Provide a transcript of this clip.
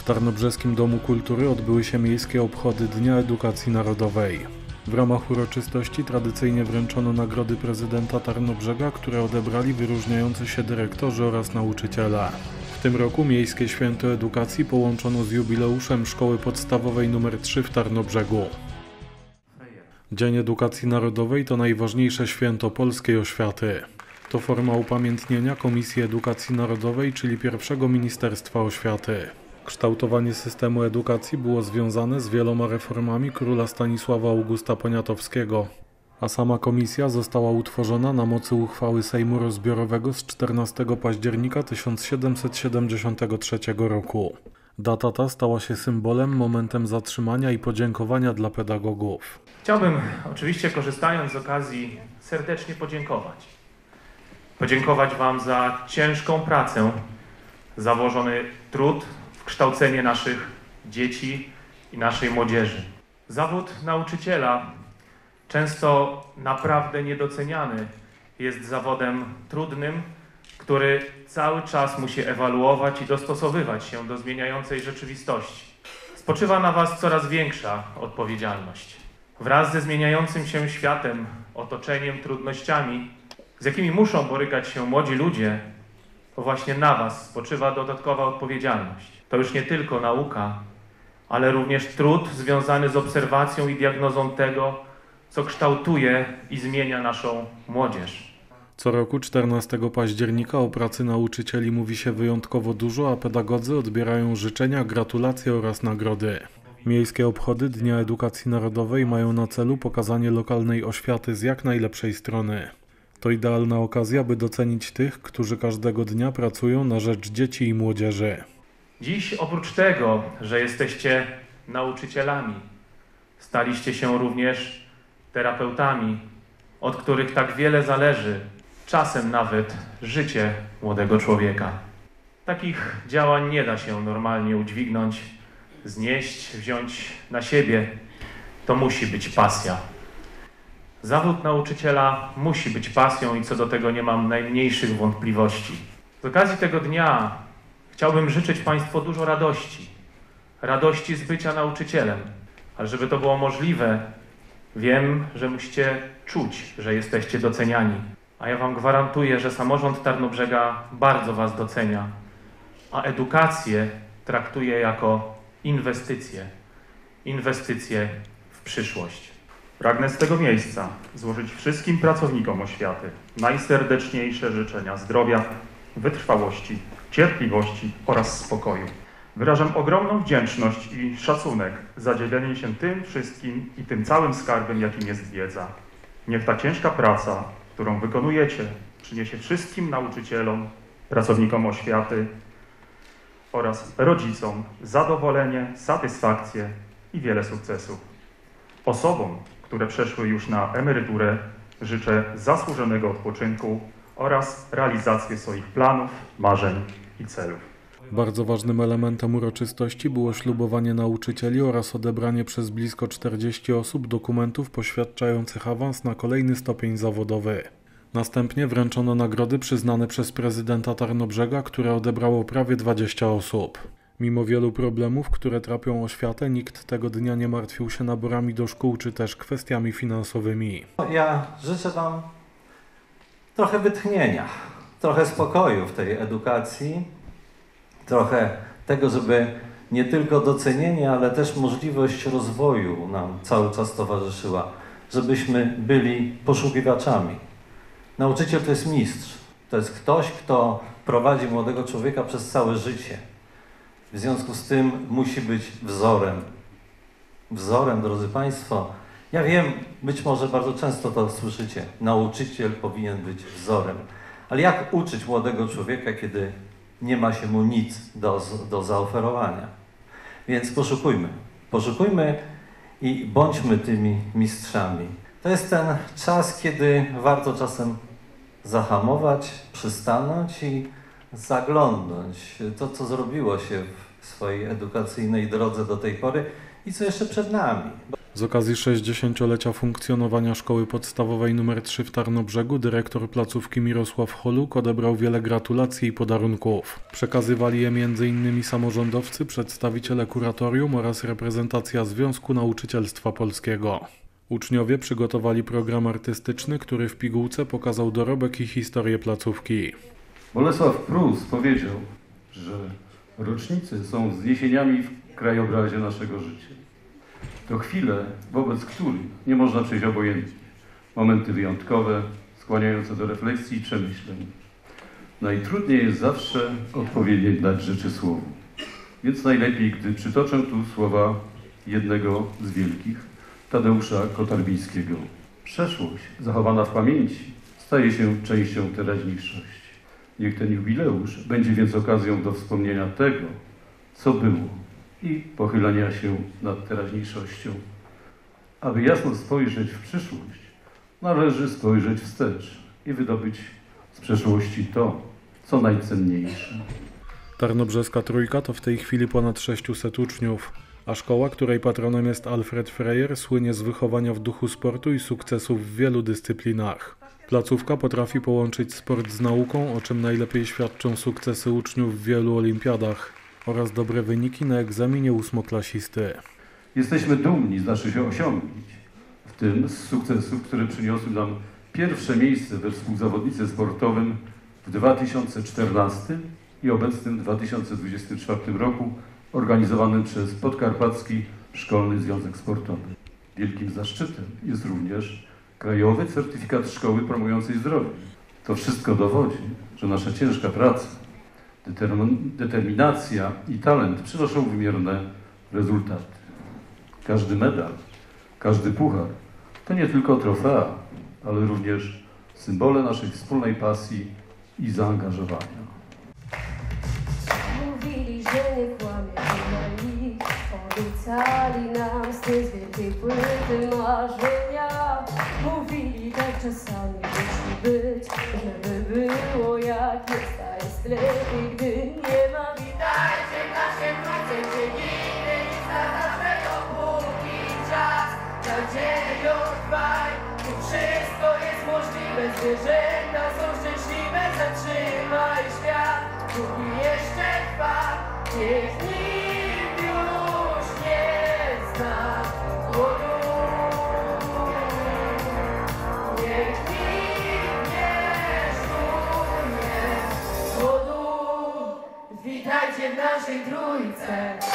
Tarnobrzeskim Domu Kultury odbyły się miejskie obchody Dnia Edukacji Narodowej. W ramach uroczystości tradycyjnie wręczono nagrody prezydenta Tarnobrzega, które odebrali wyróżniający się dyrektorzy oraz nauczyciele. W tym roku Miejskie Święto Edukacji połączono z jubileuszem Szkoły Podstawowej nr 3 w Tarnobrzegu. Dzień Edukacji Narodowej to najważniejsze święto polskiej oświaty. To forma upamiętnienia Komisji Edukacji Narodowej, czyli pierwszego Ministerstwa Oświaty. Kształtowanie systemu edukacji było związane z wieloma reformami króla Stanisława Augusta Poniatowskiego, a sama komisja została utworzona na mocy uchwały Sejmu Rozbiorowego z 14 października 1773 roku. Data ta stała się symbolem, momentem zatrzymania i podziękowania dla pedagogów. Chciałbym oczywiście, korzystając z okazji, serdecznie podziękować. Podziękować Wam za ciężką pracę, za włożony trud w kształcenie naszych dzieci i naszej młodzieży. Zawód nauczyciela, często naprawdę niedoceniany, jest zawodem trudnym, który cały czas musi ewaluować i dostosowywać się do zmieniającej rzeczywistości. Spoczywa na Was coraz większa odpowiedzialność. Wraz ze zmieniającym się światem, otoczeniem, trudnościami, z jakimi muszą borykać się młodzi ludzie, to właśnie na Was spoczywa dodatkowa odpowiedzialność. To już nie tylko nauka, ale również trud związany z obserwacją i diagnozą tego, co kształtuje i zmienia naszą młodzież. Co roku 14 października o pracy nauczycieli mówi się wyjątkowo dużo, a pedagodzy odbierają życzenia, gratulacje oraz nagrody. Miejskie obchody Dnia Edukacji Narodowej mają na celu pokazanie lokalnej oświaty z jak najlepszej strony. To idealna okazja, by docenić tych, którzy każdego dnia pracują na rzecz dzieci i młodzieży. Dziś oprócz tego, że jesteście nauczycielami, staliście się również terapeutami, od których tak wiele zależy, czasem nawet życie młodego człowieka. Takich działań nie da się normalnie udźwignąć, znieść, wziąć na siebie. To musi być pasja. Zawód nauczyciela musi być pasją i co do tego nie mam najmniejszych wątpliwości. Z okazji tego dnia chciałbym życzyć Państwu dużo radości. Radości z bycia nauczycielem. Ale żeby to było możliwe, wiem, że musicie czuć, że jesteście doceniani. A ja Wam gwarantuję, że samorząd Tarnobrzega bardzo Was docenia, a edukację traktuje jako inwestycję. Inwestycję w przyszłość. Pragnę z tego miejsca złożyć wszystkim pracownikom oświaty najserdeczniejsze życzenia zdrowia, wytrwałości, cierpliwości oraz spokoju. Wyrażam ogromną wdzięczność i szacunek za dzielenie się tym wszystkim i tym całym skarbem, jakim jest wiedza. Niech ta ciężka praca, którą wykonujecie, przyniesie wszystkim nauczycielom, pracownikom oświaty oraz rodzicom zadowolenie, satysfakcję i wiele sukcesów. Osobom, które przeszły już na emeryturę, życzę zasłużonego odpoczynku oraz realizację swoich planów, marzeń i celów. Bardzo ważnym elementem uroczystości było ślubowanie nauczycieli oraz odebranie przez blisko 40 osób dokumentów poświadczających awans na kolejny stopień zawodowy. Następnie wręczono nagrody przyznane przez prezydenta Tarnobrzega, które odebrało prawie 20 osób. Mimo wielu problemów, które trapią oświatę, nikt tego dnia nie martwił się naborami do szkół czy też kwestiami finansowymi. Ja życzę Wam trochę wytchnienia, trochę spokoju w tej edukacji, trochę tego, żeby nie tylko docenienie, ale też możliwość rozwoju nam cały czas towarzyszyła, żebyśmy byli poszukiwaczami. Nauczyciel to jest mistrz, to jest ktoś, kto prowadzi młodego człowieka przez całe życie. W związku z tym musi być wzorem. Wzorem, drodzy Państwo, ja wiem, być może bardzo często to słyszycie, nauczyciel powinien być wzorem. Ale jak uczyć młodego człowieka, kiedy nie ma się mu nic do zaoferowania? Więc poszukujmy i bądźmy tymi mistrzami. To jest ten czas, kiedy warto czasem zahamować, przystanąć i zaglądnąć to, co zrobiło się w swojej edukacyjnej drodze do tej pory i co jeszcze przed nami. Z okazji 60-lecia funkcjonowania Szkoły Podstawowej nr 3 w Tarnobrzegu dyrektor placówki Mirosław Holuk odebrał wiele gratulacji i podarunków. Przekazywali je m.in. samorządowcy, przedstawiciele kuratorium oraz reprezentacja Związku Nauczycielstwa Polskiego. Uczniowie przygotowali program artystyczny, który w pigułce pokazał dorobek i historię placówki. Bolesław Prus powiedział, że rocznice są wzniesieniami w krajobrazie naszego życia. To chwile, wobec których nie można przejść obojętnie. Momenty wyjątkowe, skłaniające do refleksji i przemyśleń. Najtrudniej jest zawsze odpowiednio dać rzeczy słowu. Więc najlepiej, gdy przytoczę tu słowa jednego z wielkich, Tadeusza Kotarbińskiego. Przeszłość, zachowana w pamięci, staje się częścią teraźniejszości. Niech ten jubileusz będzie więc okazją do wspomnienia tego, co było i pochylenia się nad teraźniejszością. Aby jasno spojrzeć w przyszłość, należy spojrzeć wstecz i wydobyć z przeszłości to, co najcenniejsze. Tarnobrzeska Trójka to w tej chwili ponad 600 uczniów, a szkoła, której patronem jest Alfred Freyer, słynie z wychowania w duchu sportu i sukcesów w wielu dyscyplinach. Placówka potrafi połączyć sport z nauką, o czym najlepiej świadczą sukcesy uczniów w wielu olimpiadach oraz dobre wyniki na egzaminie ósmoklasisty. Jesteśmy dumni z naszych osiągnięć, w tym z sukcesów, które przyniosły nam pierwsze miejsce we współzawodnictwie sportowym w 2014 i obecnym 2024 roku organizowanym przez Podkarpacki Szkolny Związek Sportowy. Wielkim zaszczytem jest również krajowy certyfikat szkoły promującej zdrowie. To wszystko dowodzi, że nasza ciężka praca, determinacja i talent przynoszą wymierne rezultaty. Każdy medal, każdy puchar to nie tylko trofea, ale również symbole naszej wspólnej pasji i zaangażowania. Mówili, że nie kłamiemy ich, obiecali nam z tej wielkiej płyty marzenia. Mówili tak czasami musi być, żeby było jak jest, a jest lepiej, gdy nie ma. Witajcie w naszej trójce, gdzie nigdy nic na naszego póki czas. Nadzieją trwaj, tu wszystko jest możliwe, zwierzęta są szczęśliwe, zatrzymaj świat, póki jeszcze trwa, niech nikt już nie zna głodu. Niech nikt nie czuje głodu. Witajcie w naszej trójce.